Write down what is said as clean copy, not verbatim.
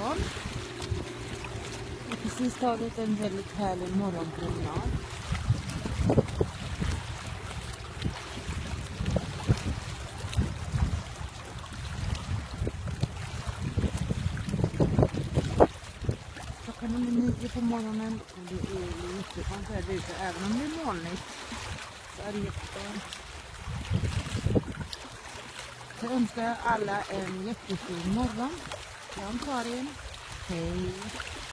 dagen. Jag har precis tagit en väldigt härlig morgonpromenad. Klockan är 9 på morgonen och det är jätteskönt här ute. Även om det är molnigt så är det jätteskönt. Så önskar jag alla en jättefin morgon. Jag är Karin. Hej!